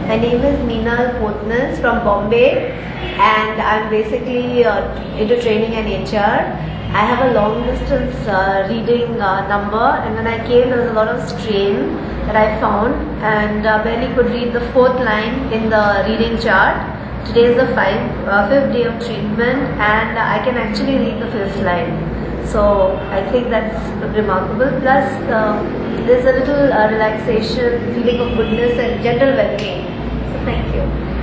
My name is Ms.Potnis from Bombay, and I'm basically into training and HR. I have a long distance reading number, and when I came there was a lot of strain that I found, and barely could read the fourth line in the reading chart. Today is the fifth day of treatment, and I can actually read the fifth line. So I think that's remarkable. Plus there's a little relaxation, feeling of goodness and general well-being. So thank you.